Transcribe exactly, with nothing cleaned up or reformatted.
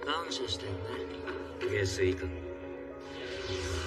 感謝したよね。 下水か。